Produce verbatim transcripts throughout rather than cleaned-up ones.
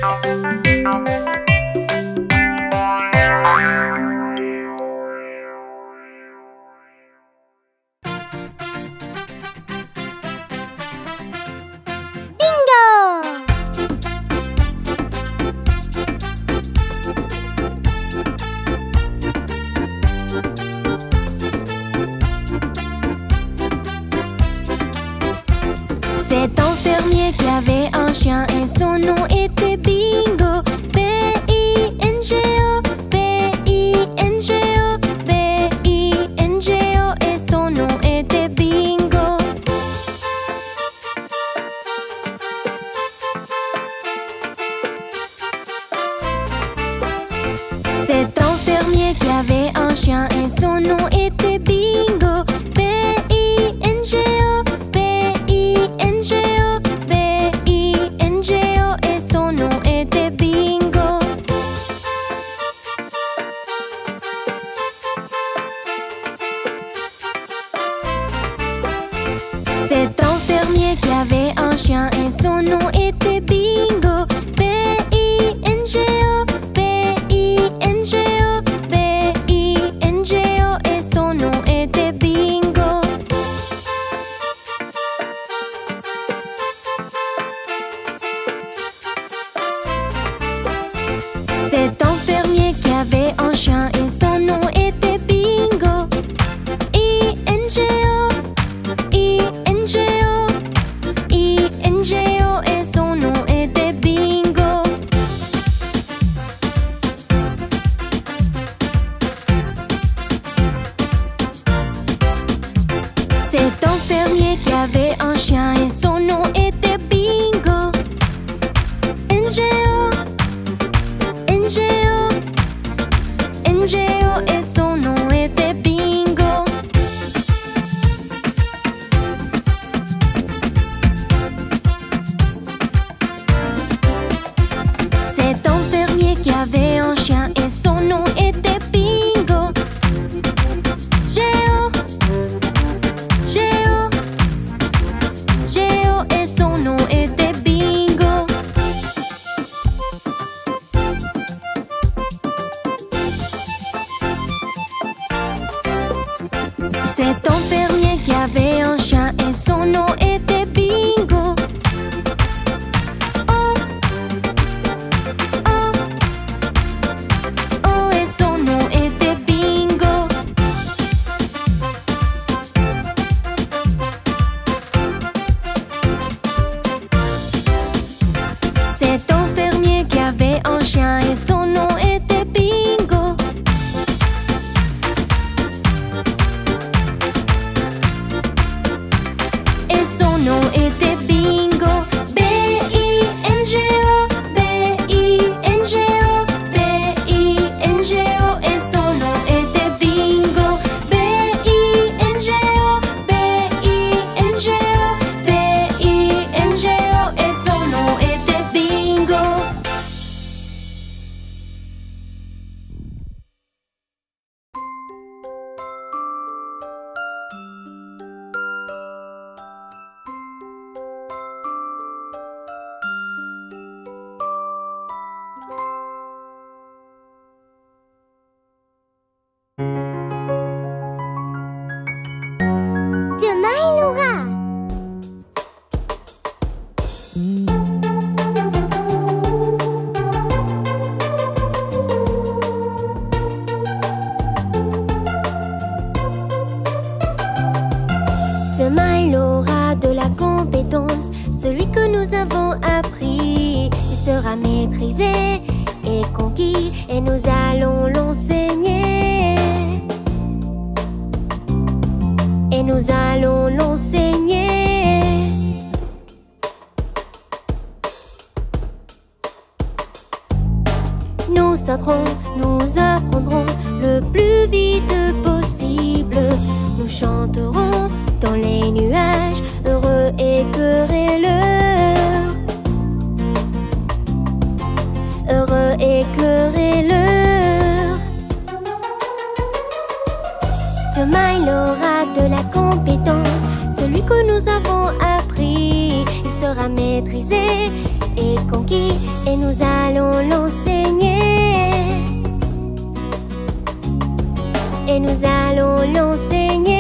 C'est un fermier qui avait un chien et son nom était Bingo. B I N G O, B I N G O, B I N G O et son nom était Bingo. C'est un fermier qui avait un chien et son nom était Bingo. B I N G O, B I N G O, B I N G O et son nom était Bingo. C'est un fermier qui avait un chien et son nom était Bingo. B I N G O, B I N G O, B I N G O et son nom était Bingo. C'est un fermier qui avait un chien et son nom était Bingo. I N G O, I N G O, I N G O et son nom était Bingo. C'est un fermier qui avait un chien et son nom était Bingo. N G O, N G O, N G O et son nom était Bingo. C'est un fermier qui avait un chien et son nom était Bingo. G O, G O, G O et son nom était Bingo. C'est un fermier qui avait un chien et son nom était Bingo. Oh, oh, oh et son nom était Bingo. C'est un fermier qui avait un chien et son nom était Bingo. Et son nom était Bingo. B I N G O, B I N G O, B I N G O et son nom était Bingo. B I N G O, B I N G O, B I N G O et son nom était Bingo. Demain il aura. Demain il aura de la compétence, celui que nous avons appris. Il sera maîtrisé et conquis et nous allons l'enseigner. Et nous allons l'enseigner. Nous sauterons, nous apprendrons le plus vite possible. Nous chanterons dans les nuages, heureux et querelleurs. Heureux et querelleurs. Demain il aura de la compétence, celui que nous avons appris. Il sera maîtrisé et conquis et nous allons l'enseigner. Et nous allons l'enseigner.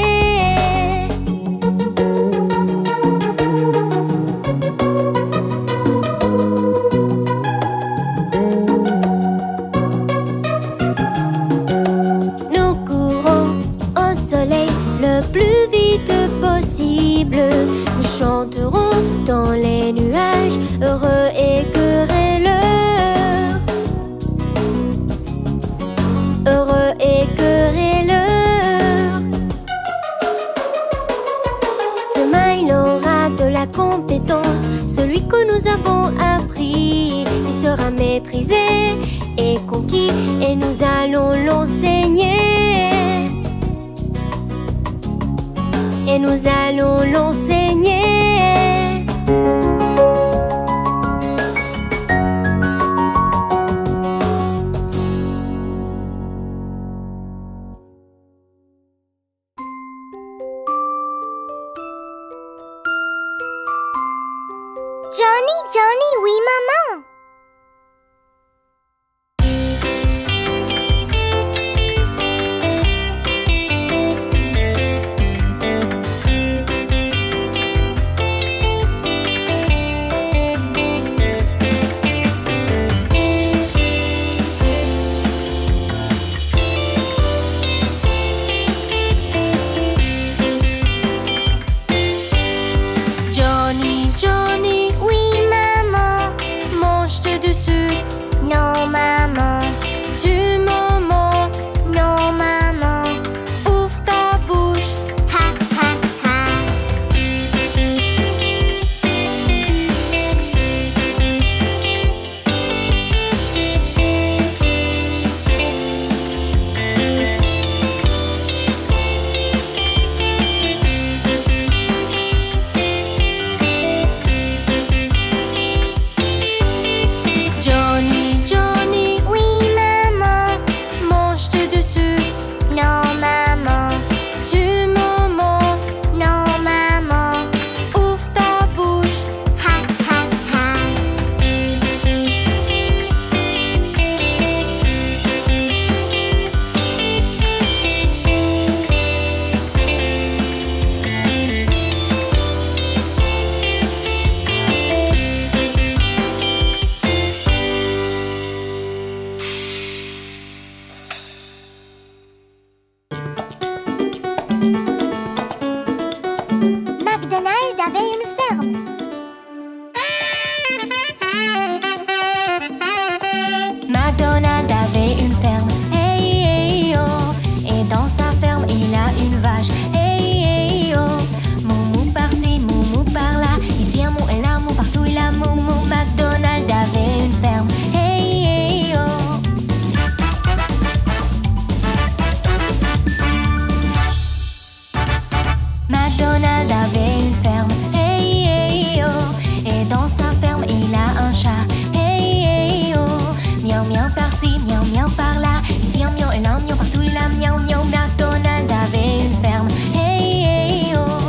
Nous courons au soleil le plus vite possible. Nous chanterons dans les nuages, heureux et querelleurs. Heureux et querelleurs. Demain il aura de la compétence, celui que nous avons appris. Il sera maîtrisé et conquis, et nous allons l'enseigner. Et nous allons l'enseigner. Johnny, Johnny, oui maman. Johnny, Johnny, Oui maman. mange-tu du sucre? Non maman. Du moment, Non maman. ouvre ta bouche. Ha ha ha. Johnny, Johnny, Oui maman. mange-tu du sucre? Non maman. Du moment, Non maman. ouvre ta bouche. Ha ha ha. McDonald avait une ferme. McDonald avait une ferme, hey, hey, oh. Et dans sa ferme, il a une vache, hey, hey, oh. Moumou par-ci, moumou par-là, ici un mot et là, mou partout, il a moumou. McDonald avait une ferme, hey, hey, oh. McDonald avait une ferme, hey, hey, oh. Et dans sa ferme, il a un chat, hey, hey, oh. Miaou, miaou par-ci, miaou, miaou par-là, ici un miaou et là un miaou, partout il a miaou, miaou. McDonald avait une ferme, hey, hey, oh.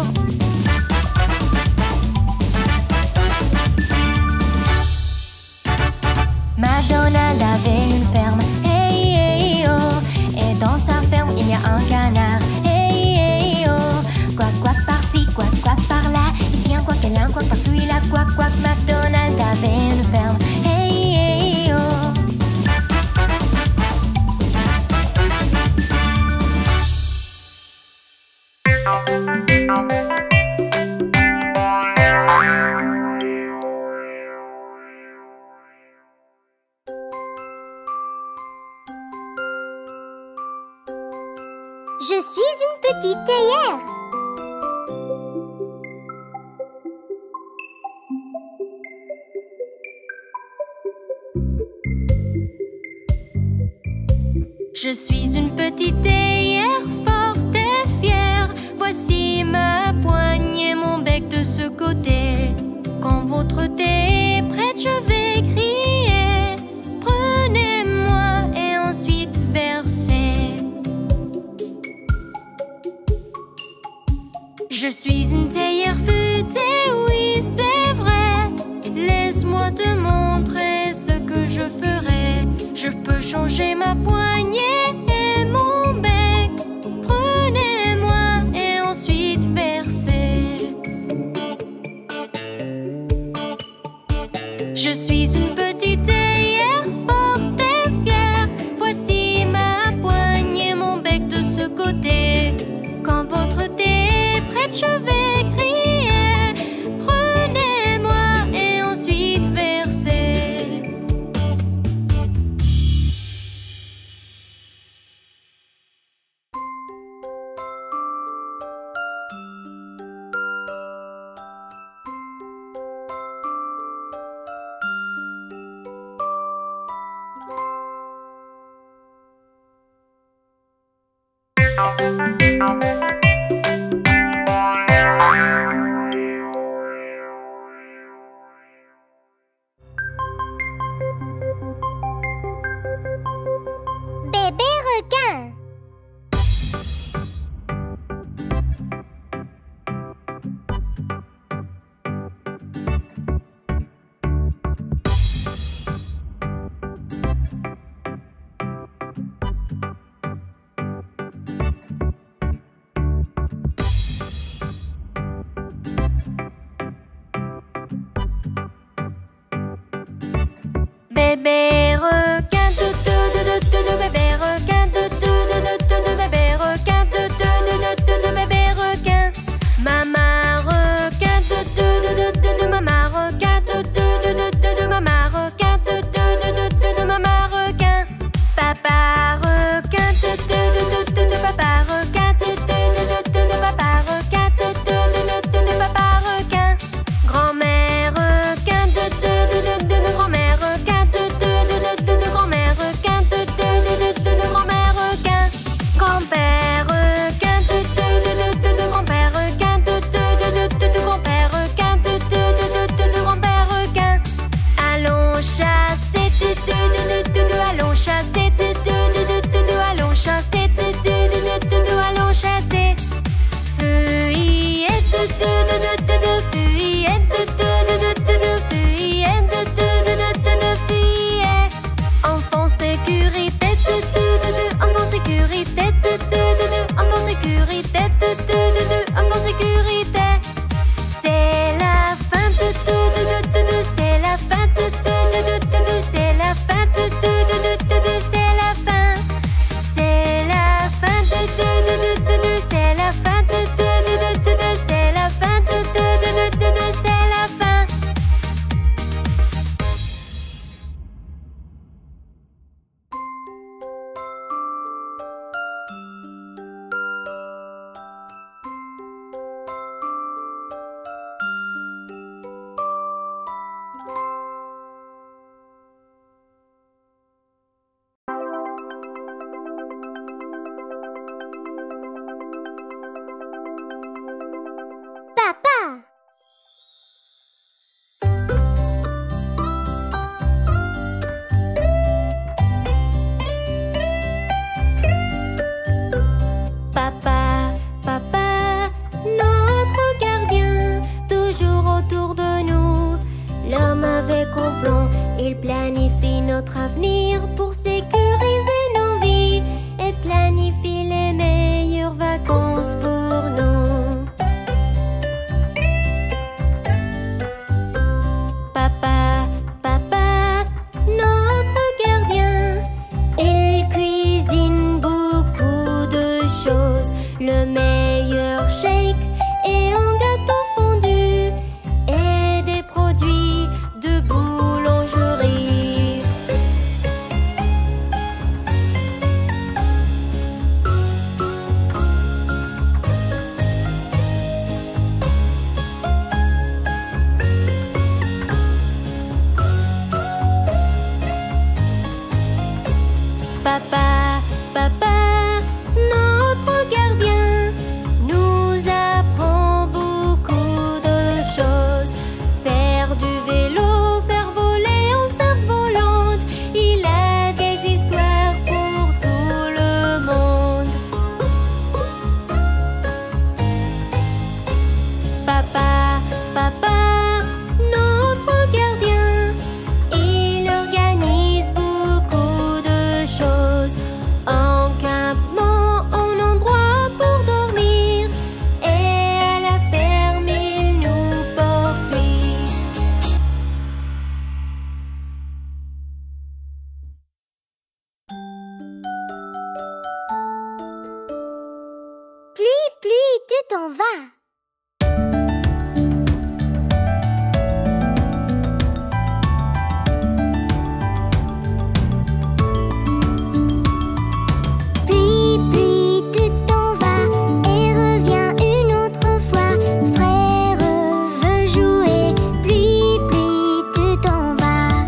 McDonald avait une ferme, hey, hey, oh. Et dans sa ferme, il y a un canard, hey, hey, oh. Quack, quack par-ci, quack, quack par-là, ici un quack et là un quack, partout il a quack, quack. McDonald avait une ferme, hey, hey, oh. Je suis une petite théière. Je suis une petite théière forte et fière. Voici ma poignée, mon bec de ce côté. Quand votre thé est prête, je vais crier. Prenez-moi et ensuite versez. Je suis une théière futée, oui c'est vrai. Laisse-moi te montrer ce Bébé requin. Bébé requin, tout tout tout tout tout, bébé requin, tout tout tout tout tout, bébé requin, tout tout tout tout tout, bébé requin. Maman requin, tout tout tout tout tout, maman requin, tout tout tout tout tout, maman requin, tout tout tout tout tout, maman requin. Papa requin, tout tout tout tout tout, papa requin, tout tout tout tout tout, papa requin, tout tout tout tout tout, papa requin. Grand-mère requin, tout tout tout tout tout, grand-mère requin, tout tout tout tout tout, grand-mère requin, tout tout tout tout tout, grand-mère requin. Grand-père requin, tout tout tout tout tout, grand-père requin, tout tout tout tout tout, grand-père requin, tout tout tout tout tout, grand-père requin. Allons chasser, tout tout tout tout tout, allons chasser, tout tout tout tout tout, allons chasser, tout tout tout tout tout, allons chasser. Fuyez, tout tout tout tout tout, fuyez, tout tout tout tout tout, fuyez, tout tout tout tout tout, fuyez. Enfant sécurité, tout tout tout tout, enfant sécurité, tout tout tout tout, enfant sécurité, tout tout tout tout, enfant sécurité. C'est la fin, tout tout tout tout tout, c'est la fin, tout tout tout tout tout, c'est la fin, tout tout tout tout tout, c'est la fin. C'est la fin, tout tout tout tout tout, c'est la fin, tout tout tout tout tout, c'est la fin, tout tout tout tout tout, c'est la fin. Papa. Papa, papa, notre gardien, toujours autour de nous. L'homme avec complot, il planifie notre avenir pour sécuriser nos vies et planifie les meilleures vacances pour nous. Papa, papa, notre gardien, il cuisine beaucoup de choses, le meilleur shake et un gâteau fondu et des produits de boulangerie. Papa, papa, notre gardien nous apprend beaucoup de choses. Faire du vélo, faire voler en cerf-volante, il a des histoires pour tout le monde. Papa, papa, notre gardien, il organise beaucoup de choses. En campement, en endroit pour dormir, et à la ferme, il nous poursuit. Pluie, pluie, tu t'en vas. Pluie, pluie, tu t'en vas et reviens une autre fois. Frère veut jouer. Pluie, pluie, tu t'en vas.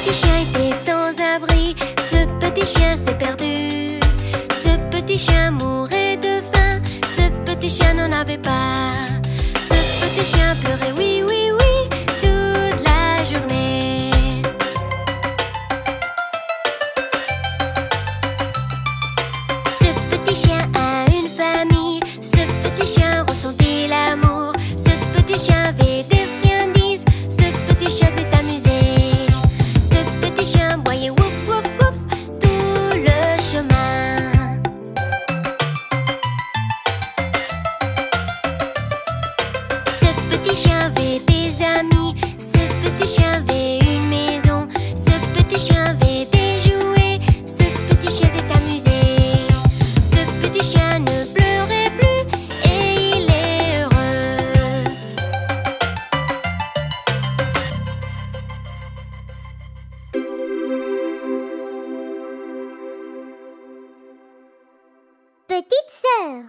petit chien était sans abri, ce petit chien s'est perdu. Ce petit chien mourait de faim, ce petit chien n'en avait pas. Ce petit chien pleurait, oui, oui, oui, toute la journée. Ce petit chien a une famille, ce petit chien ressentait l'amour. Ce petit chien avait des friandises, ce petit chien s'est amusé. Ce petit chien boyait wouf, wouf, wouf tout le chemin. Ce petit chien avait des amis, ce petit chien avait une maison, ce petit chien avait des jouets, ce petit chien s'est amusé. Ce petit chien ne pleurait plus et il est heureux. Petite sœur.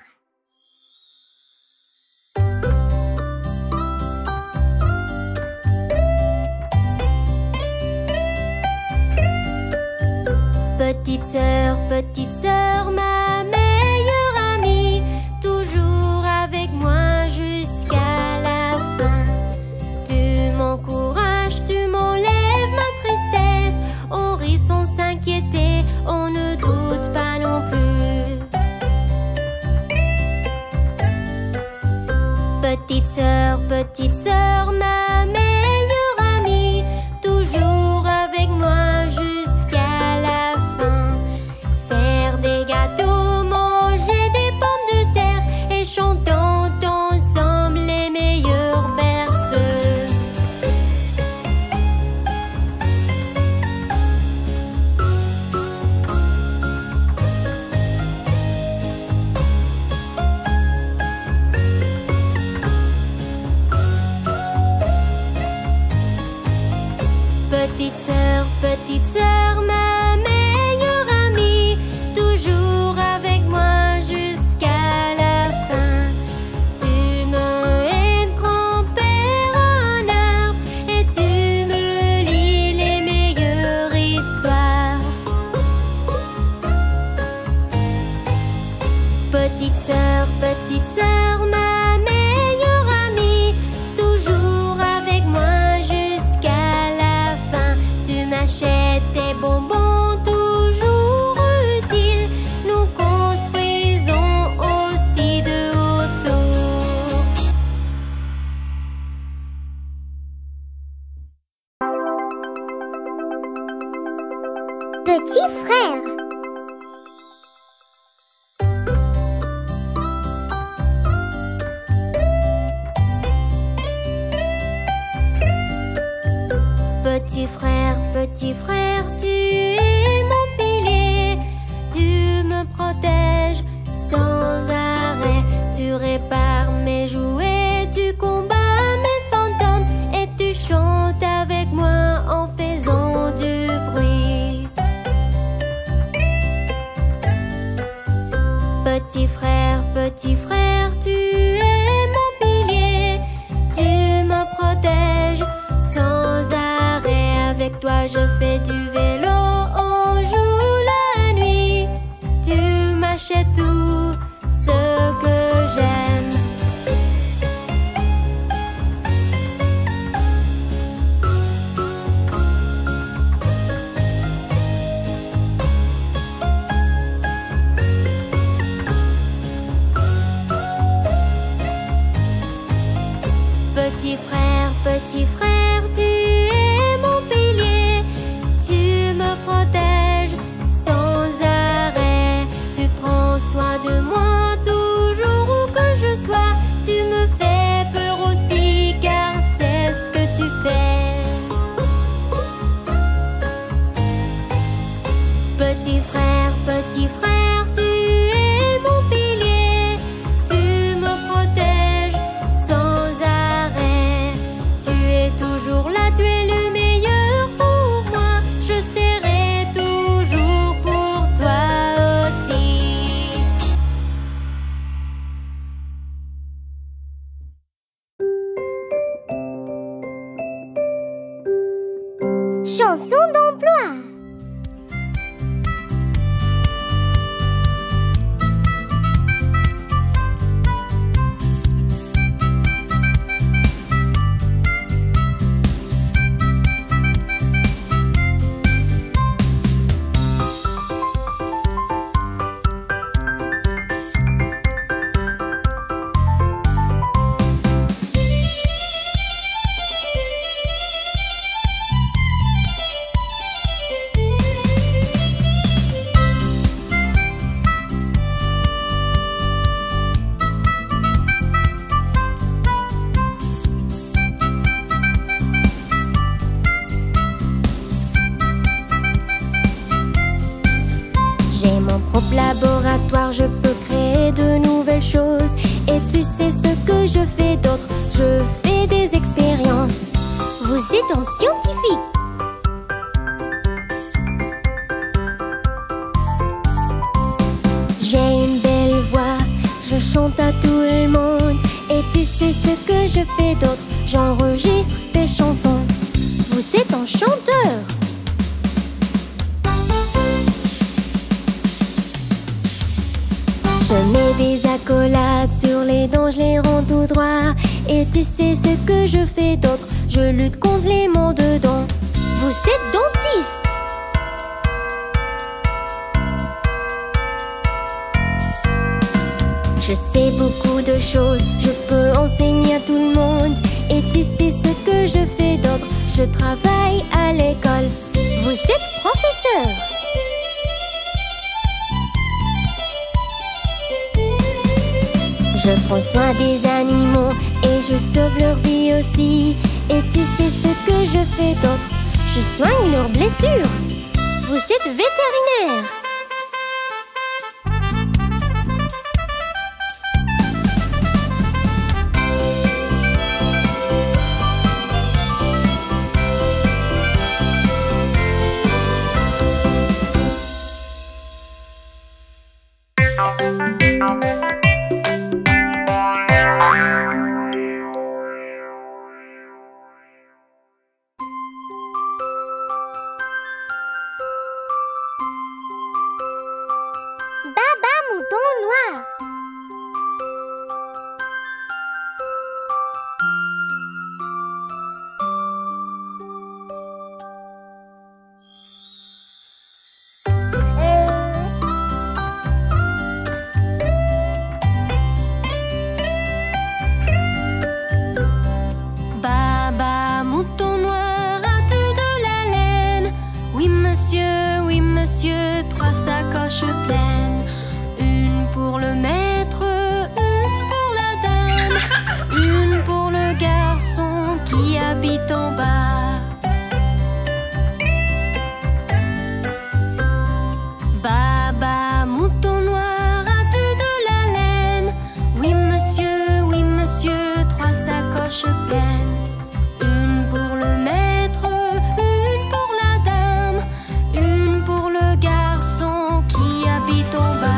Petite sœur, petite sœur, ma meilleure amie, toujours avec moi jusqu'à la fin. Tu m'encourages, tu m'enlèves ma tristesse. On rit sans s'inquiéter, on ne doute pas non plus. Petite sœur, petite sœur, ma meilleure amie, toujours avec moi jusqu'à la fin. Faire des gâteaux, manger des pommes de terre et chantons ensemble les meilleures berceuses. Petite sœur, petite sœur, ma meilleure amie, toujours avec moi jusqu'à la fin. Tu me aides, grand-père, un arbre, et tu me lis les meilleures histoires. Petite sœur, petite sœur, ma meilleure amie, toujours avec moi jusqu'à la fin. Tu m'achètes des bonbons toujours utiles, nous construisons aussi de hauts tours. Petit frère. Petit frère, petit frère, tu es mon pilier. Tu me protèges sans arrêt. Tu répares mes jouets, tu combats mes fantômes et tu chantes avec moi en faisant du bruit. Petit frère, petit frère, tu es mon pilier. Tu me protèges sans arrêt. Avec toi je fais du vélo, on joue la nuit. Tu m'achètes tout ce que j'aime. Petit frère, petit frère, tu es mon pilier. Tu me protèges sans arrêt. Tu prends soin de moi toujours où que je sois. Tu me fais peur aussi car c'est ce que tu fais. Petit frère, petit frère, tu es mon pilier. Tu me protèges sans arrêt. Tu es toujours Chanson d'emploi. Laboratoire, je peux créer de nouvelles choses. Et tu sais ce que je fais d'autre? Je fais des expériences. Vous êtes un scientifique. J'ai une belle voix, je chante à tout le monde. Et tu sais ce que je fais d'autre? J'enregistre des chansons. Vous êtes un chanteur. Je mets des accolades sur les dents, je les rends tout droit. Et tu sais ce que je fais d'autre? Je lutte contre les maux de dents. Vous êtes dentiste. Je sais beaucoup de choses, je peux enseigner à tout le monde. Et tu sais ce que je fais d'autre? Je travaille à l'école. Vous êtes professeur. Je prends soin des animaux et je sauve leur vie aussi. Et tu sais ce que je fais d'autre? Je soigne leurs blessures. Vous êtes vétérinaire. Baba mouton noir. Baba mouton noir, as-tu de la laine? Oui monsieur, oui monsieur, trois sacoches pleines. Une pour le maître, une pour la dame, une pour le garçon qui habite en bas. Baba mouton noir, as-tu de la laine? Oui monsieur, oui monsieur, trois sacoches pleines. Une pour le maître, une pour la dame, une pour le garçon qui habite en bas.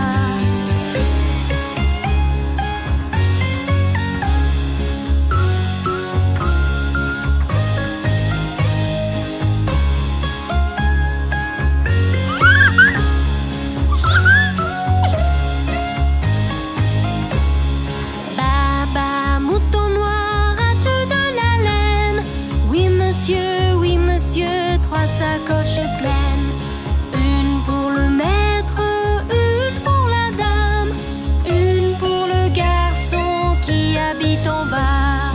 Baba mouton noir, as-tu de la laine? Oui monsieur, oui monsieur, trois sacoches pleines. Une pour le maître, une pour la dame, une pour le garçon qui habite en bas.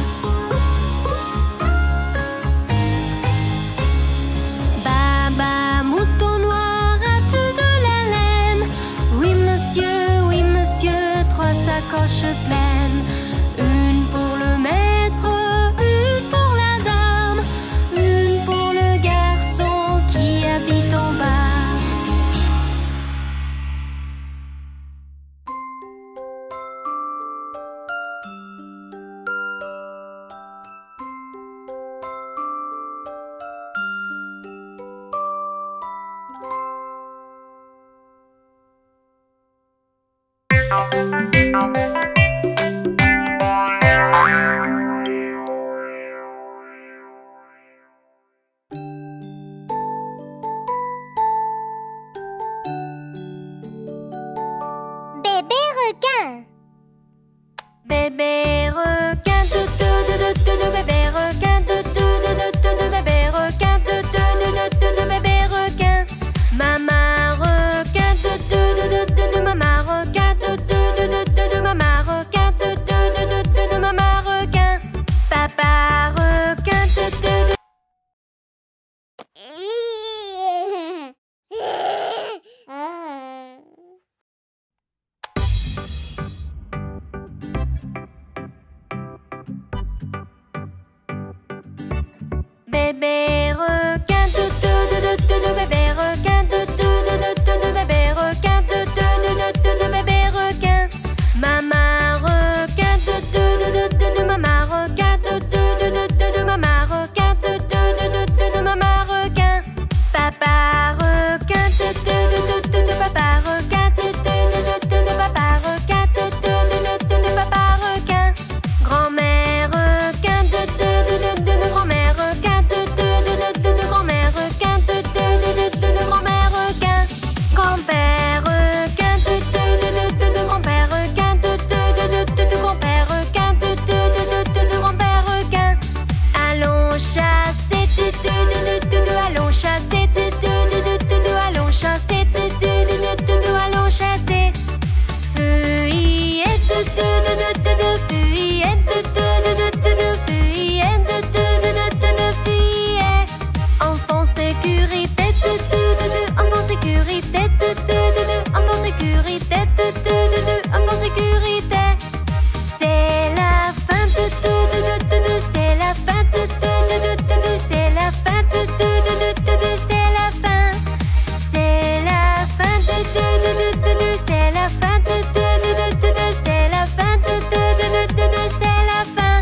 Baba mouton noir, as-tu de la laine? Oui monsieur, oui monsieur, trois sacoches pleines. Une pour le maître, une pour la dame, une pour le garçon qui habite en bas. Bébé requin, tout tout tout tout tout, bébé requin, tout tout tout tout tout, bébé requin, tout tout tout tout tout, bébé requin. Maman requin, tout tout tout tout tout, maman requin, tout tout tout tout tout, maman requin, tout tout tout tout tout, maman requin. Papa requin, tout tout tout tout tout, papa requin, tout tout tout tout tout, papa requin, tout tout tout tout tout, papa requin. Grand-mère requin, tout tout tout tout tout, grand-mère requin, tout tout tout tout tout, grand-mère requin, tout tout tout tout tout, grand-mère requin. Grand-père requin, tout tout tout tout tout, grand-père requin, tout tout tout tout, grand-père requin, tout tout tout tout, grand-père requin. Allons chasser, tout tout tout tout, allons chasser, tout tout tout tout, allons chasser, tout tout tout tout, allons chasser. Fuyez, tout tout tout tout, fuyez, tout tout tout tout, fuyez, tout tout tout, fuyez. Enfant sécurité, tout tout, enfant sécurité, tout tout, enfant sécurité, tout tout, enfant sécurité. C'est la fin, tout tout, c'est la fin, tout tout, c'est la fin, tout tout, c'est la fin. C'est la fin, tout tout, c'est la fin, tout tout, c'est la fin, tout tout, c'est la fin.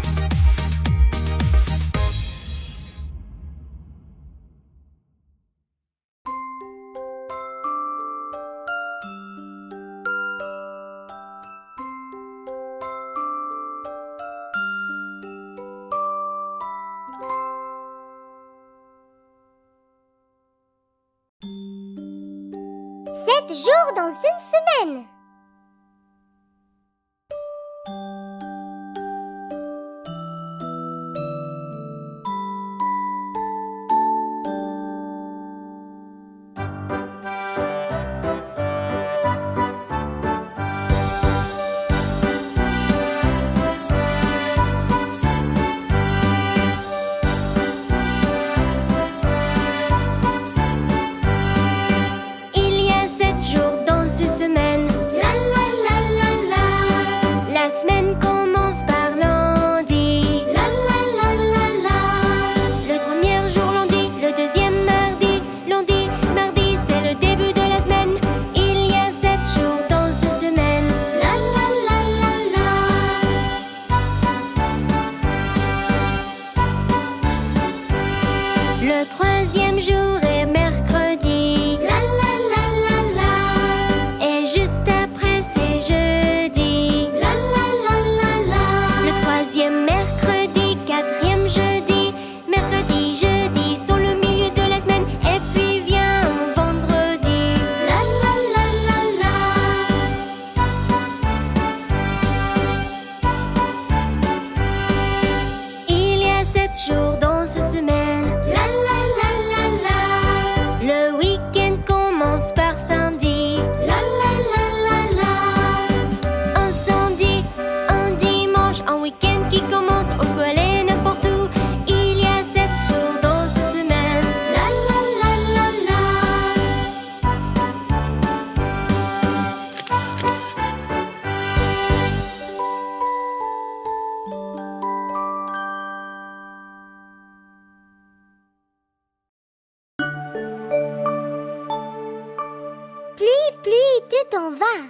Sept jours dans une semaine. Il y a sept jours dans une semaine. La la la la la. La semaine commence par lundi. La la la la la. Le premier jour lundi, le deuxième mardi. Lundi, mardi, c'est le début de la semaine. Il y a sept jours dans une semaine. La la la la la. Le troisième jour est mercredi. La la la la la. Et juste après, c'est jeudi. La la la la la. Le troisième mercredi, quatrième jeudi. Mercredi, jeudi sont le milieu de la semaine. Et puis vient vendredi. La la la la la. Il y a sept jours dans une semaine. La la la la la. Le week-end commence par samedi. La la la la la. Un samedi, un dimanche, un week-end qui commence. On peut aller n'importe où. Il y a sept jours dans une semaine. La la la la la. Pluie, pluie, tu t'en vas.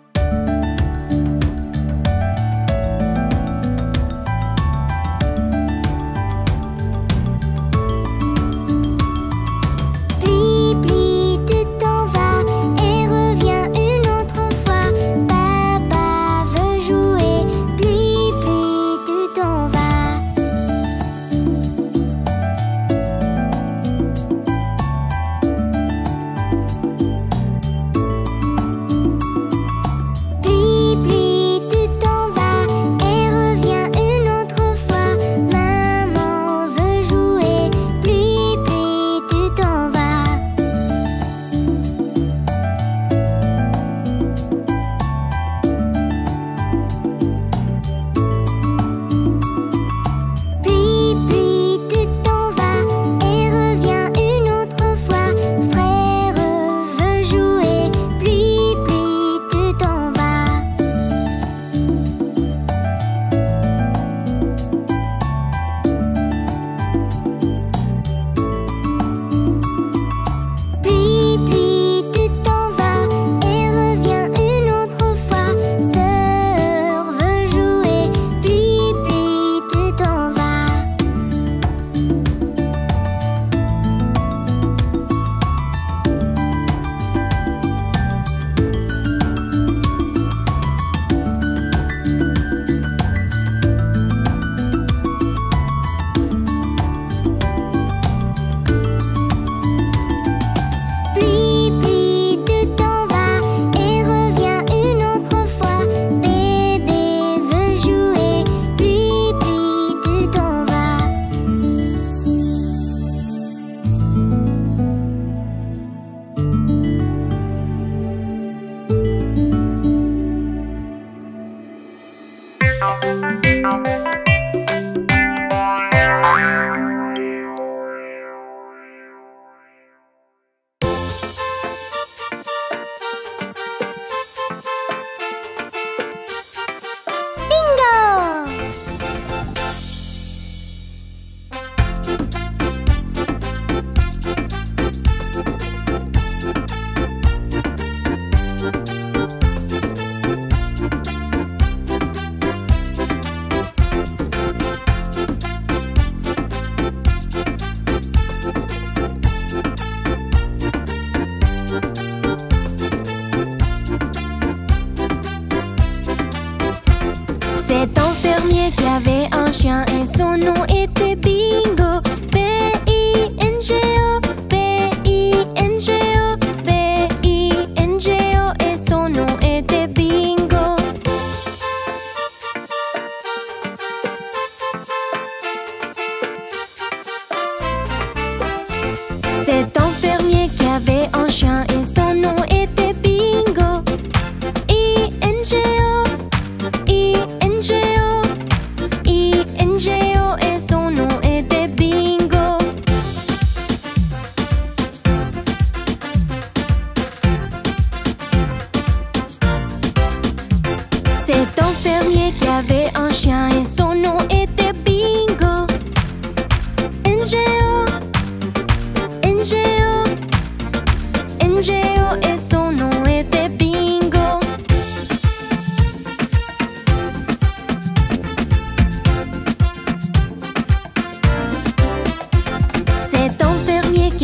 Pluie, pluie, tu t'en vas et reviens une autre fois. Papa veut jouer. Pluie, pluie, tu t'en vas.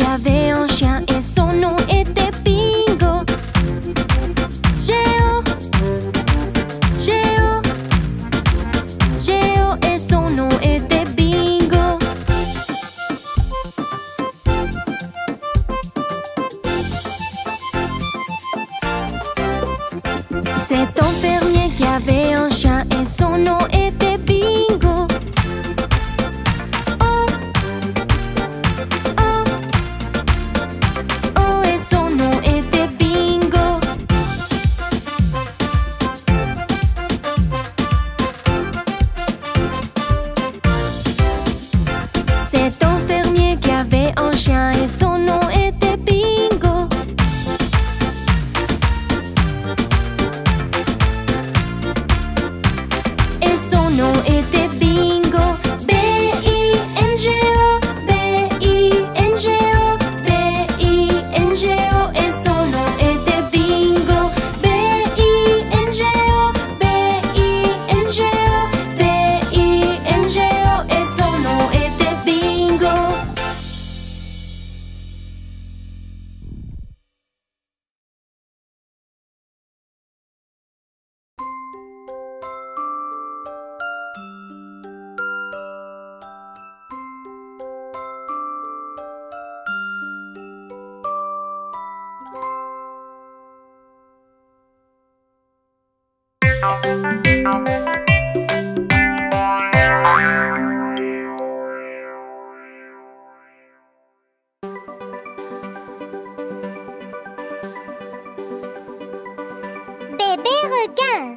qui avait un chien et son nom était Bingo. Géo, Géo, Géo et son nom était Bingo. C'est un fermier qui avait un chien et son nom était Bingo. Oh, oh, oh et son nom était Bingo. C'est un fermier qui avait un chien et son nom était Bingo. Et son nom était Bingo. B I N G O, B I N G O, B I N G O et son nom était Bingo. B I N G O, B I N G O, B I N G O et son nom était Bingo. Bébé requin.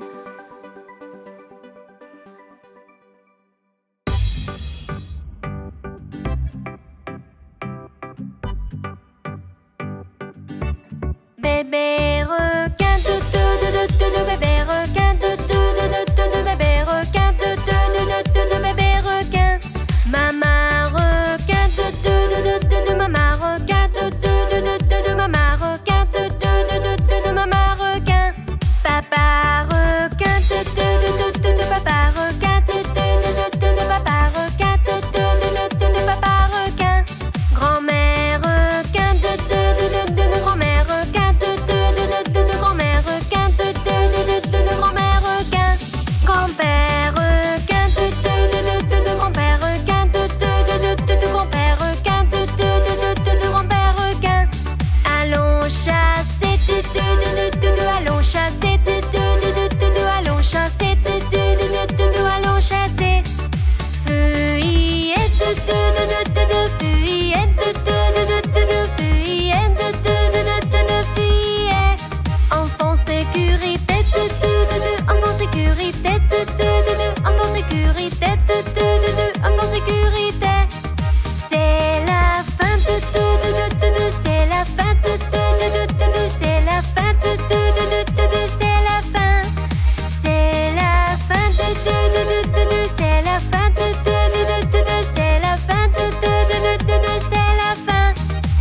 Bébé requin, tout tout tout tout tout, bébé requin, tout tout tout tout tout, bébé requin, tout tout tout tout tout, bébé requin. Maman requin, tout tout tout tout tout, maman requin, tout tout tout tout tout, maman requin, tout tout tout tout tout, maman requin. Papa requin, tout tout tout tout tout, papa requin, tout tout tout tout, papa requin, tout tout tout tout, papa requin. Grand-mère requin, tout tout tout tout, grand-mère requin, tout tout tout tout, grand-mère requin, tout tout tout tout, grand-mère requin. Grand-père requin, tout tout tout tout, grand-père requin, tout tout tout tout, grand-père requin, tout tout tout tout, grand-père requin. Allons chasser, tout tout tout, allons chasser, tout tout tout, allons chasser, tout tout tout, allons chasser. Fuyez, tout tout fuyez, tout tout fuyez, tout tout fuyez. Enfant sécurité, tout tout, enfant sécurité, tout tout, enfant sécurité, tout tout, enfant sécurité. C'est la fin, tout tout, c'est la fin, tout tout, c'est la fin, tout tout, c'est la fin. C'est la fin, tout tout, c'est la fin, tout tout, c'est la fin, tout tout, c'est la fin.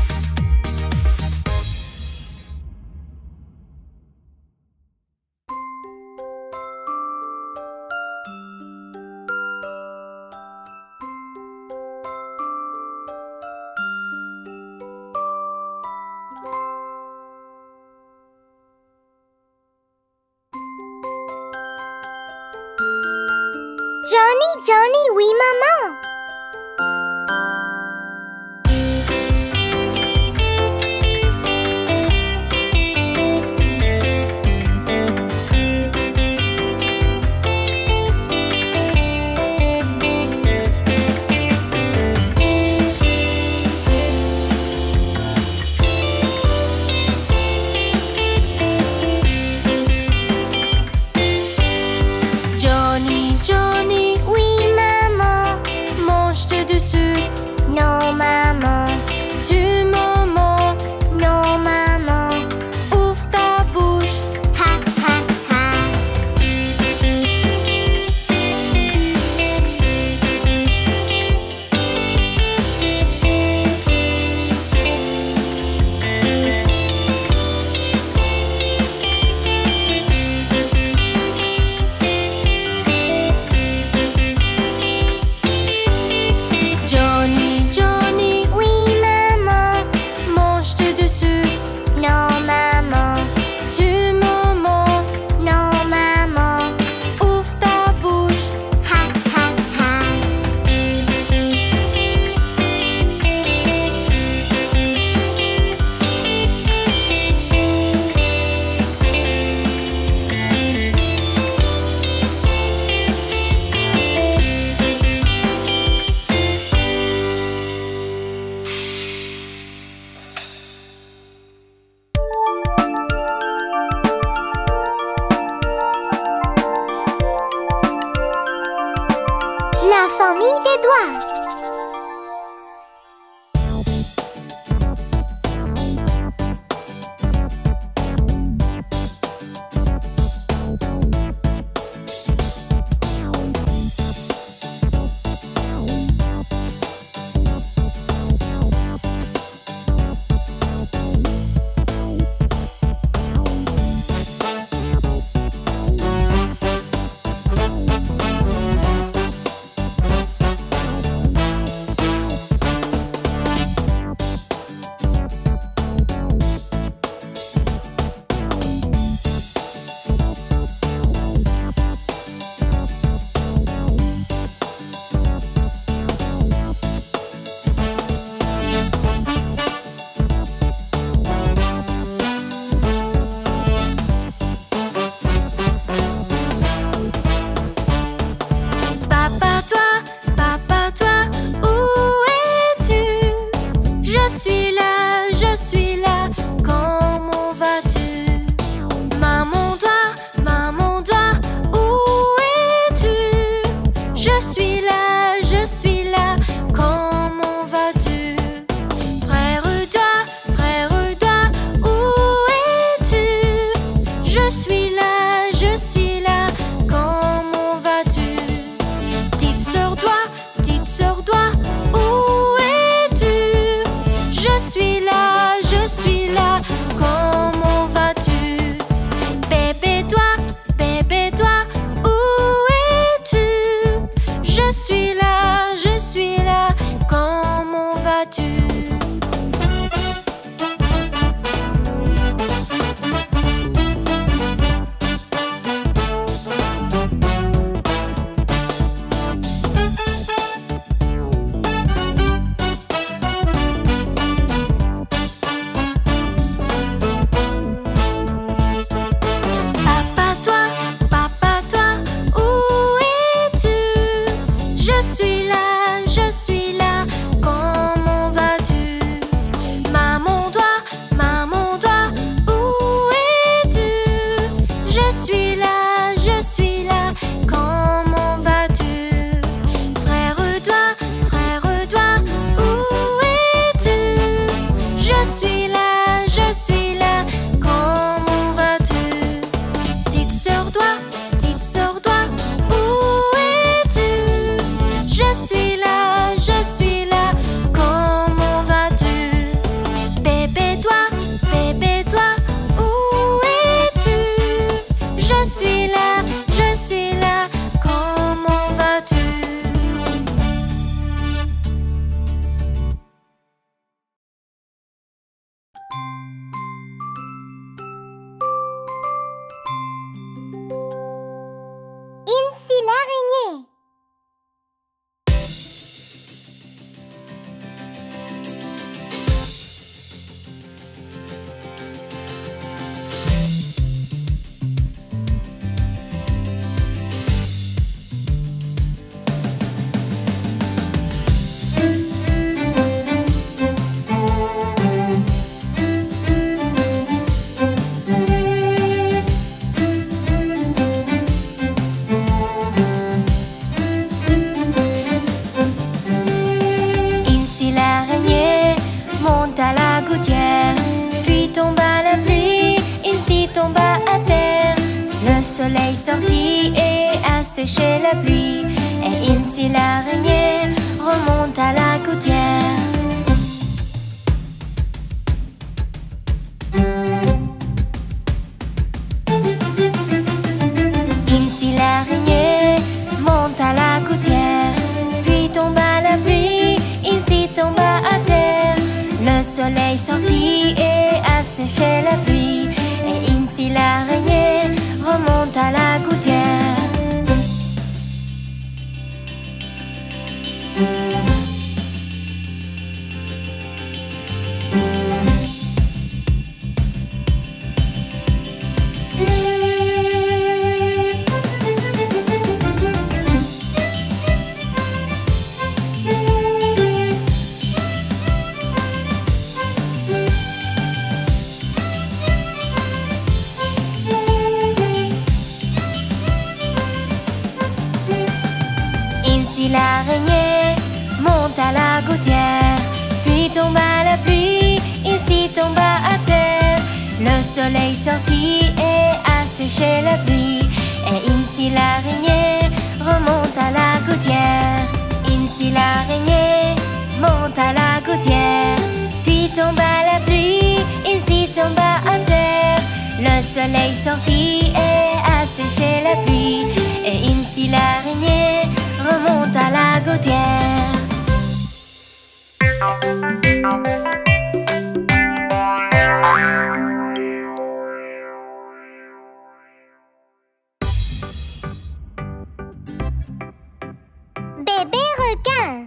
Johnny, Johnny, oui maman. Johnny, Johnny, Oui maman. gouttière. Puis tomba la pluie, ici tomba à terre. Le soleil sortit et asséchait la pluie. Et ici l'araignée remonte à la gouttière. Ici l'araignée monte à la gouttière. Puis tomba la pluie, ici tomba à terre. Le soleil sortit et asséchait la pluie. Et ici l'araignée remonte à la gouttière. L'araignée monte à la gouttière. Puis tomba la pluie, ici tomba à terre. Le soleil sortit et asséchait la pluie. Et ici l'araignée remonte à la gouttière. Ici l'araignée monte à la gouttière. Puis tomba la pluie, ici tomba à terre. Le soleil sortit et asséchait la pluie. Et ici l'araignée remonte à la gouttière. Bébé requin.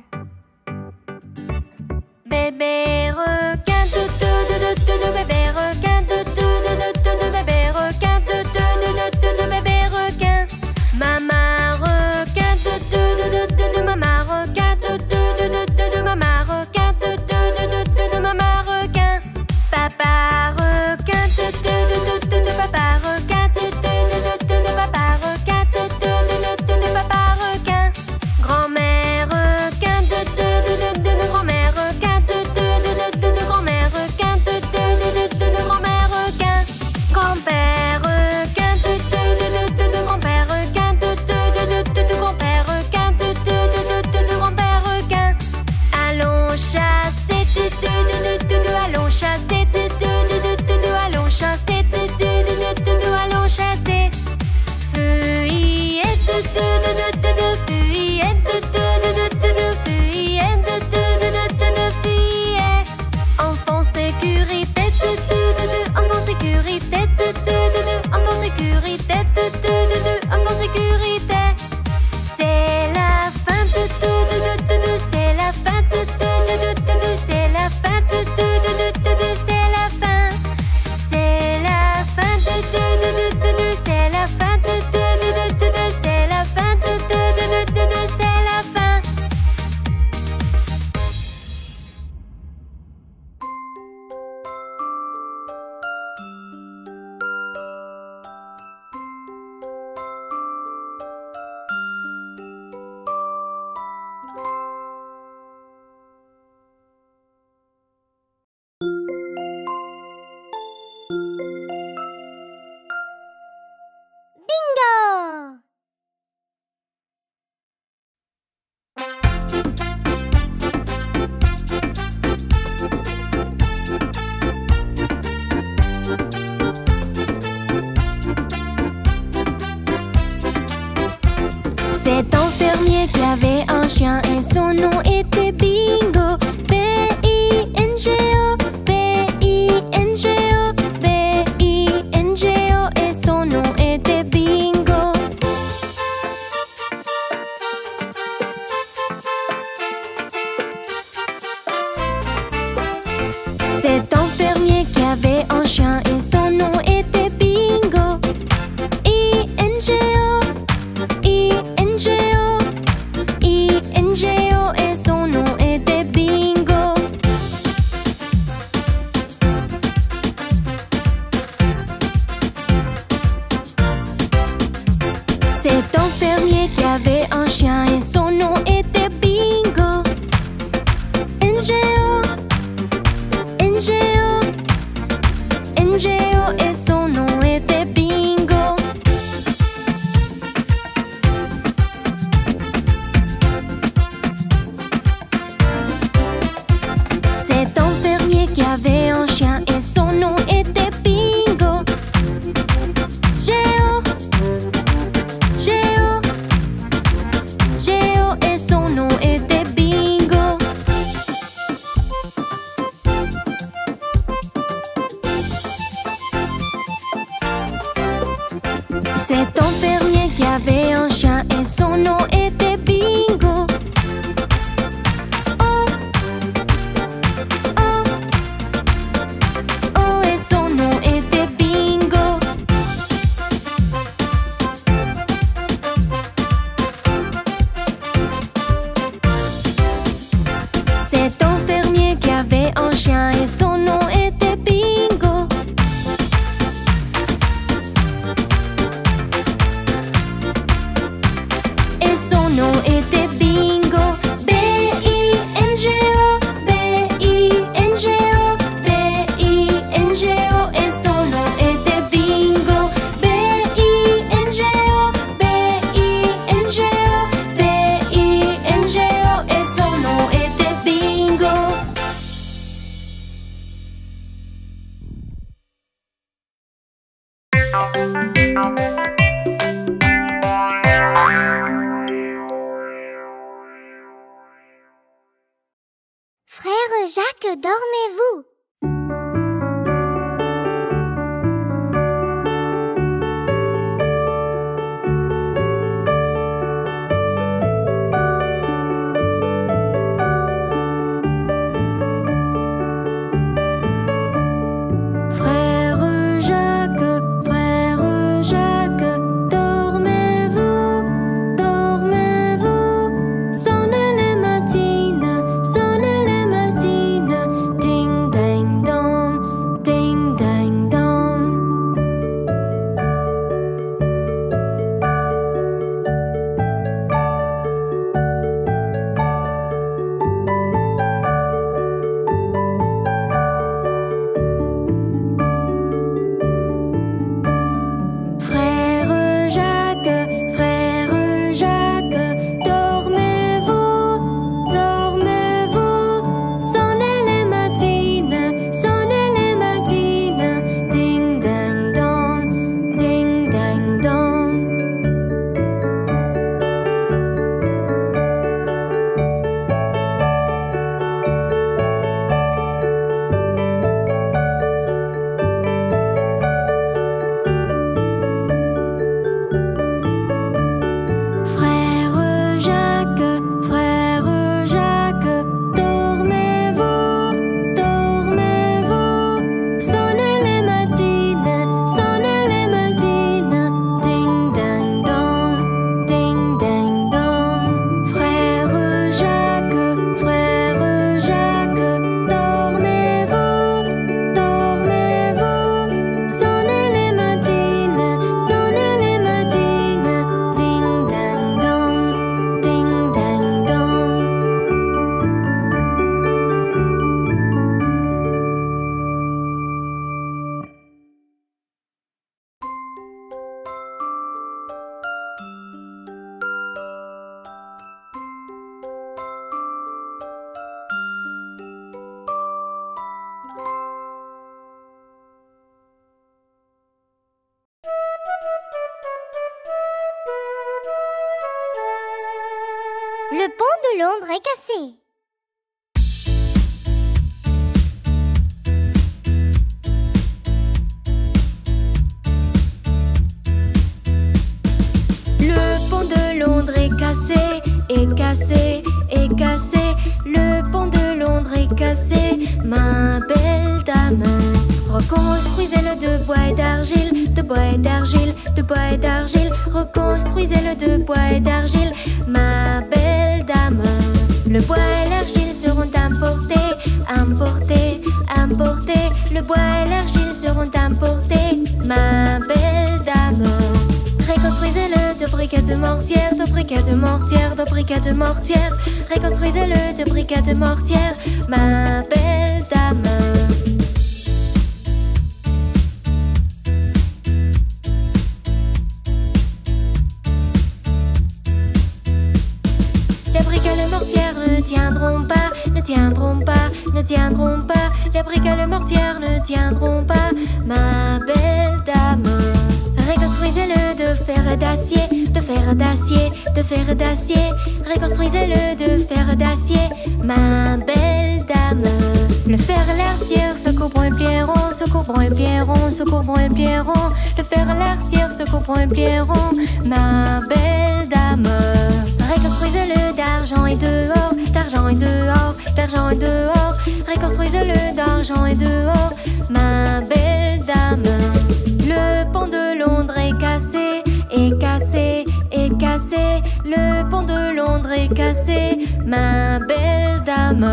Bébé requin, tout tout tout tout tout, bébé requin, tout tout tout tout tout, bébé requin, tout tout tout tout tout, bébé requin. Maman requin, tout tout tout tout tout, maman requin, tout tout tout tout tout, maman requin, tout tout tout tout tout, maman requin. Papa requin, tout tout tout tout tout, papa requin, tout tout tout tout, papa requin, tout tout tout tout, papa requin. Grand-mère requin, tout tout tout tout, grand-mère requin, tout tout tout tout, grand-mère requin, tout tout tout tout, grand-mère requin. Grand-père requin, tout tout tout tout, grand-père requin, tout tout tout, grand-père requin, tout tout tout, grand-père requin. Allons chasser, tout tout tout, allons chasser, tout tout tout, allons chasser, tout tout tout, allons chasser. Fuyez, tout tout tout, fuyez, tout tout tout, fuyez, tout tout tout, fuyez. Enfant sécurité, tout tout, enfant sécurité, tout tout, enfant sécurité, tout tout, enfant sécurité. C'est la fin, tout tout, c'est la fin, tout tout, c'est la fin, tout tout, c'est la fin. C'est la fin, tout tout, c'est la fin, tout tout, c'est la fin, tout tout, c'est la fin. Bingo! C'est un fermier qui avait un chien et son nom était Bingo. B I N G O, B I N G O, B I N G O et son nom était Bingo. C'est un fermier qui avait un chien et son nom était Bingo. I N G O, I N G O, I N G O et son nom était Jacques, dormez-vous? Le pont de Londres est cassé. Le pont de Londres est cassé, est cassé, est cassé. Le pont de Londres est cassé, ma belle dame. Reconstruisez-le de bois et d'argile, de bois et d'argile, de bois et d'argile. Reconstruisez-le de bois et d'argile, ma belle dame. Le bois et l'argile seront importés, importés, importés. Le bois et l'argile seront importés, ma belle dame. Reconstruisez-le de briquets de mortière, de briquets de mortière, de briquets de mortière. Reconstruisez-le de briquets de mortière, ma belle dame. Les briques et le mortière ne tiendront pas, ne tiendront pas, ne tiendront pas. Les briques et le mortière ne tiendront pas, ma belle dame. Reconstruisez-le de fer et d'acier, de fer et d'acier, de fer et d'acier. Reconstruisez-le de fer et d'acier, ma belle dame. Le fer et l'arcière se couvront et plieront, se couvront et plieront, se couvront et plieront. Le fer et l'arcière se couvront et plieront, ma belle dame. Reconstruisez-le d'argent et dehors, d'argent et dehors, d'argent et dehors. Reconstruisez-le d'argent et dehors, ma belle dame. Le pont de Londres est cassé, est cassé, est cassé. Le pont de Londres est cassé, ma belle dame.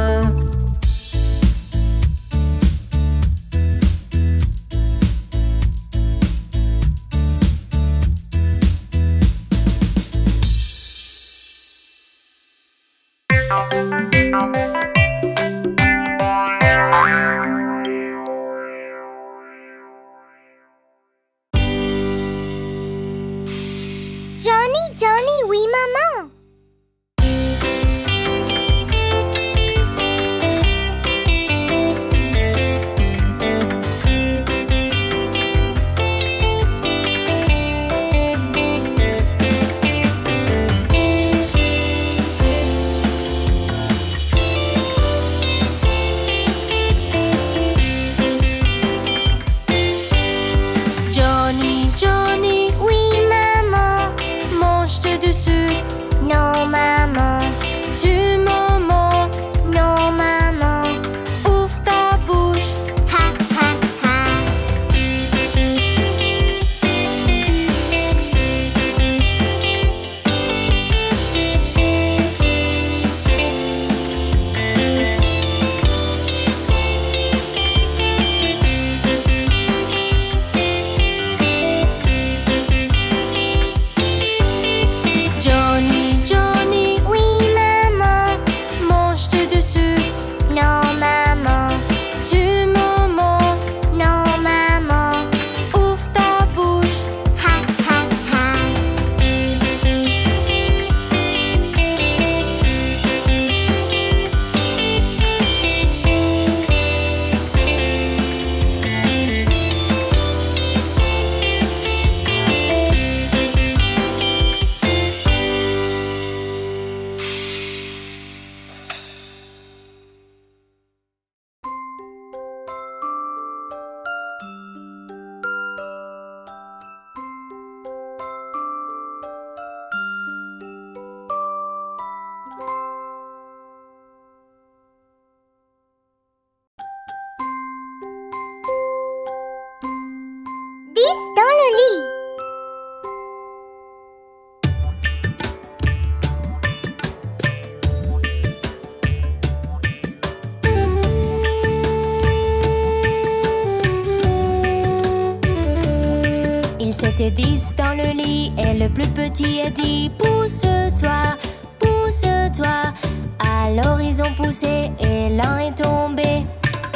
Johnny, Johnny, oui maman. étaient dix dans le lit et le plus petit a dit pousse-toi, pousse-toi. Alors ils ont poussé et l'un est tombé.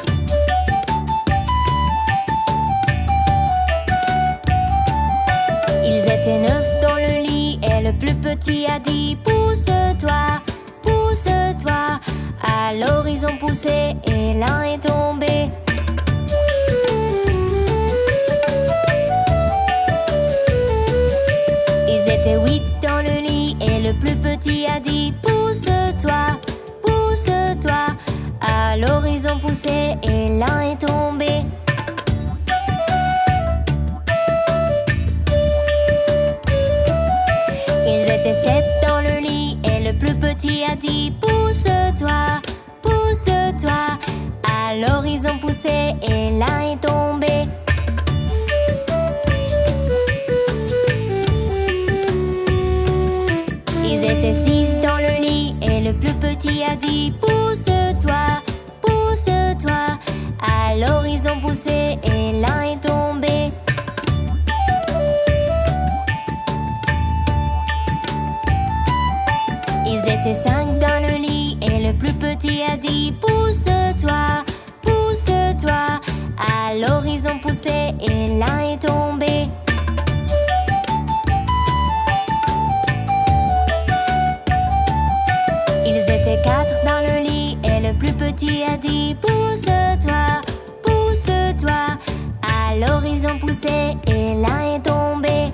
Ils étaient neuf dans le lit et le plus petit a dit pousse-toi, pousse-toi. Alors ils ont poussé et l'un est tombé. Ils étaient huit dans le lit et le plus petit a dit pousse-toi, pousse-toi. Alors ils ont poussé et l'un est tombé. Ils étaient sept dans le lit et le plus petit a dit pousse-toi, pousse-toi. Alors ils ont poussé et l'un est tombé. Ils étaient six dans le lit et le plus petit a dit pousse-toi, pousse-toi. Alors ils ont poussé et l'un est tombé. Ils étaient cinq dans le lit et le plus petit a dit pousse-toi, pousse-toi. Alors ils ont poussé et l'un est tombé. Ils étaient quatre dans le lit et le plus petit a dit pousse-toi, pousse-toi. Alors ils ont poussé et l'un est tombé.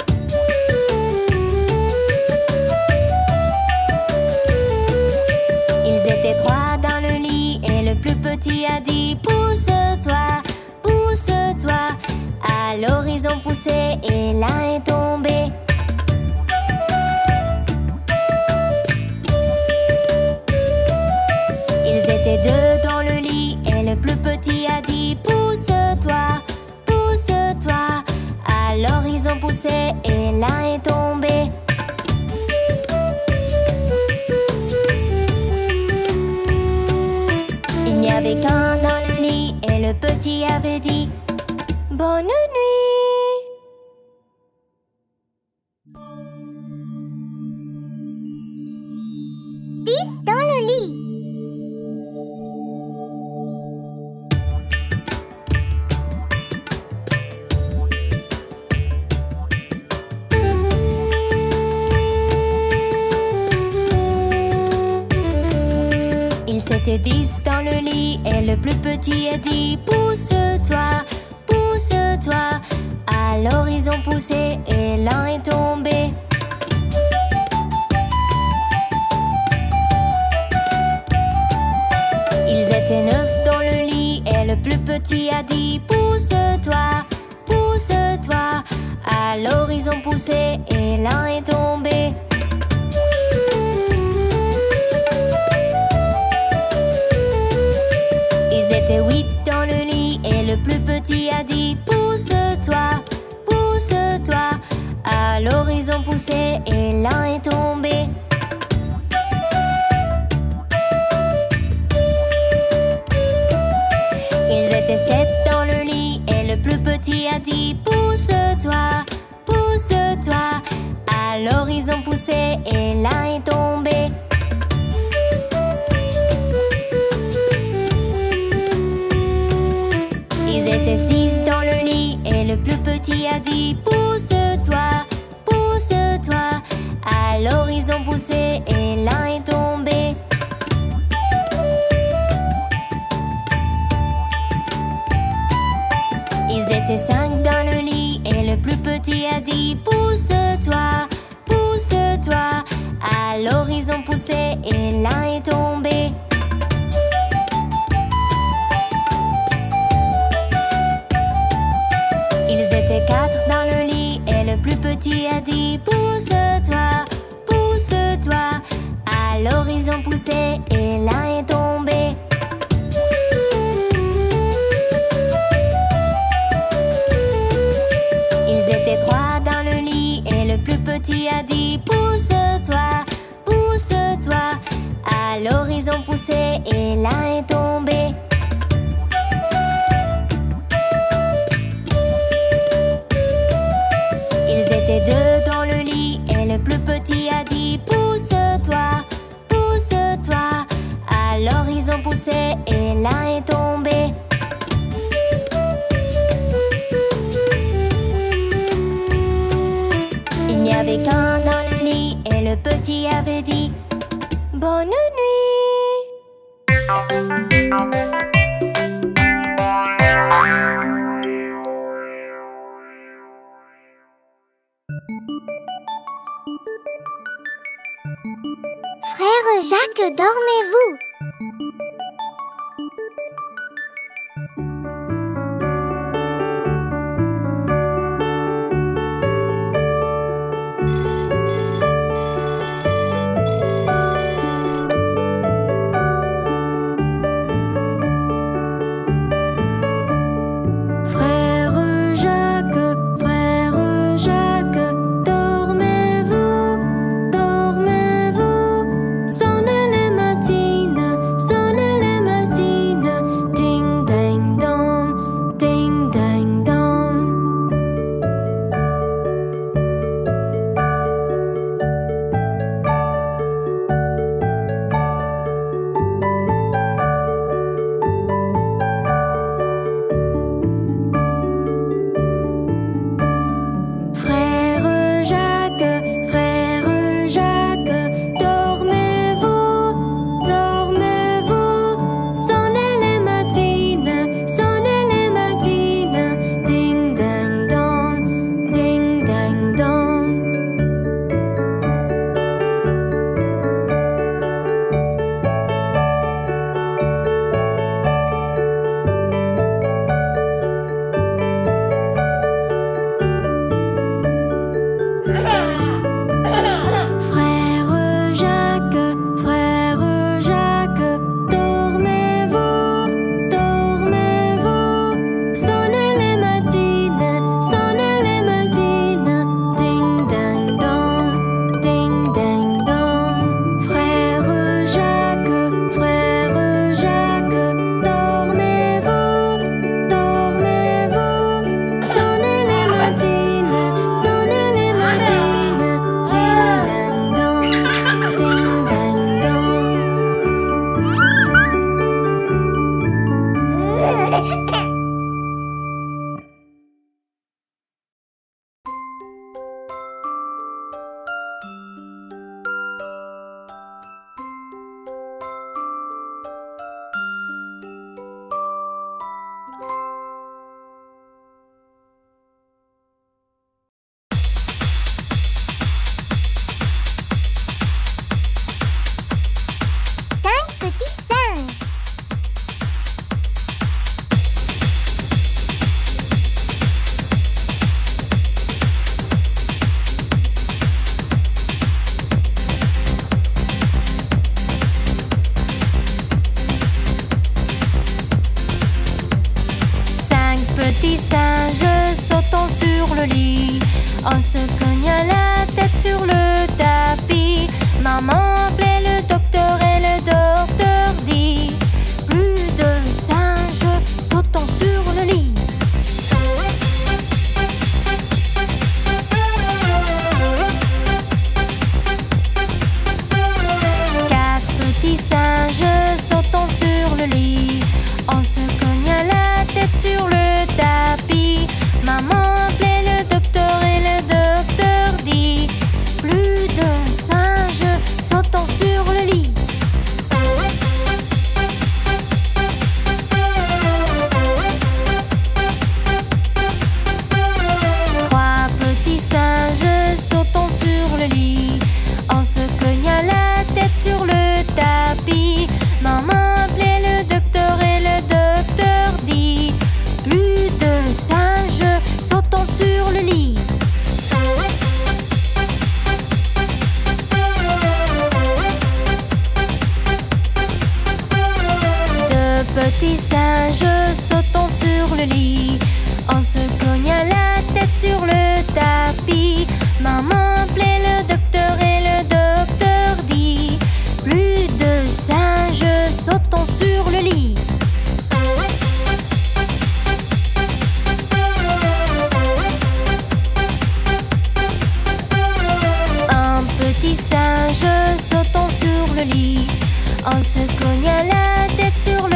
Ils étaient trois dans le lit et le plus petit a dit pousse-toi, pousse-toi. Alors ils ont poussé et l'un est tombé. Ils étaient deux dans le lit et le plus petit a dit pousse-toi, pousse-toi. Alors ils ont poussé et l'un est tombé. Il n'y avait qu'un dans le lit et le petit avait dit bonne nuit. Dix dans le lit. Ils étaient dix dans le lit et le plus petit a dit pousse-toi, pousse-toi. Alors ils ont poussé et l'un est tombé. Ils étaient neuf dans le lit et le plus petit a dit pousse-toi, pousse-toi. Alors ils ont poussé et l'un est tombé. Ils étaient huit dans le lit et le plus petit a dit pousse-toi, pousse-toi. Alors ils ont poussé et l'un est tombé. Ils étaient sept dans le lit et le plus petit a dit pousse-toi, pousse-toi. Alors ils ont poussé et l'un est tombé. Ils étaient six dans le lit et le plus petit a dit pousse-toi, pousse-toi. Alors ils ont poussé et l'un est tombé. Ils étaient cinq dans le lit et le plus petit a dit pousse-toi, pousse-toi. Alors ils ont poussé et l'un est tombé. Ils étaient quatre dans le lit et le plus petit a dit pousse-toi, pousse-toi. Alors ils ont poussé et l'un est tombé. Ils étaient trois dans le lit et le plus petit a dit pousse-toi, pousse-toi. Alors ils ont poussé et l'un est tombé. poussait et là est tombé. Il n'y avait qu'un dans le lit et le petit avait dit bonne nuit. Frère Jacques, dormez-vous? Petit singe sautant sur le lit, on se cogne la tête sur le tapis. Maman appelait le docteur et le docteur dit plus de singes sautant sur le lit. Quatre petits singes sautant sur le lit, on se cogne la tête sur le tapis. Maman appelait le docteur et le docteur dit plus de singes sautant sur le lit. Trois petits singes sautant sur le lit, on se cogna la tête sur le tapis. Maman appelait le docteur et le docteur dit plus de singes sautant sur le lit. Deux petits singes sautant sur le lit, on se cogna la tête sur le tapis. Maman appelait le docteur et le docteur dit plus de singes sautant sur le lit. Un petit singe sautant sur le lit, on se cogna la tête sur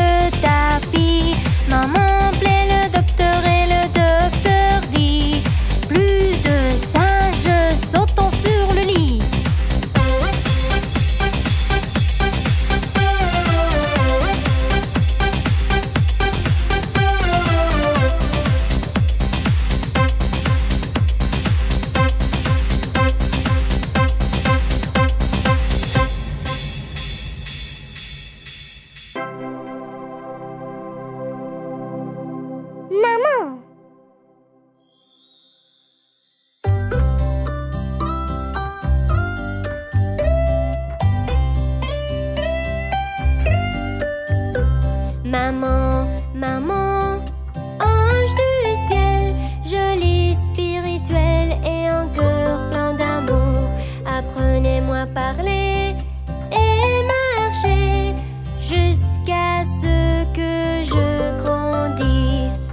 Maman, maman, ange du ciel, joli spirituel et un cœur plein d'amour, apprenez-moi à parler et marcher jusqu'à ce que je grandisse.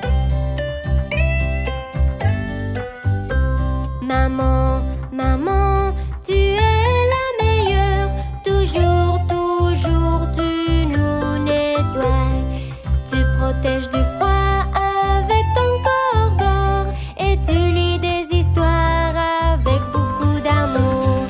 Maman, maman, tu es la meilleure, toujours, toujours tu nous nettoies. Tu protèges du froid avec ton corps d'or et tu lis des histoires avec beaucoup d'amour.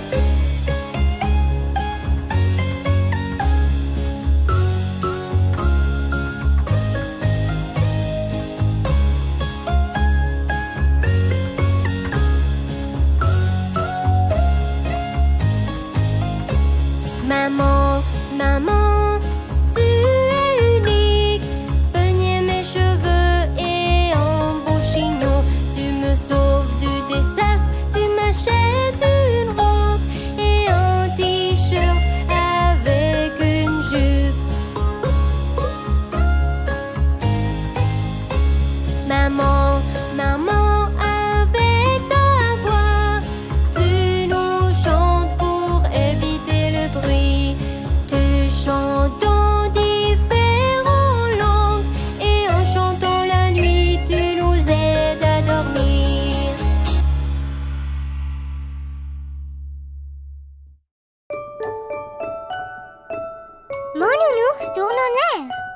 Maman, maman, tu es unique. Peigner mes cheveux et un beau chignon. Tu me sauves du désastre. Tu m'achètes une robe et un t-shirt avec une jupe. Maman, maman, avec ta voix, tu nous chantes pour éviter le bruit. Tu chantes en différentes langues et en chantant la nuit, tu nous aides à dormir. Mon nounours tourne en l'air.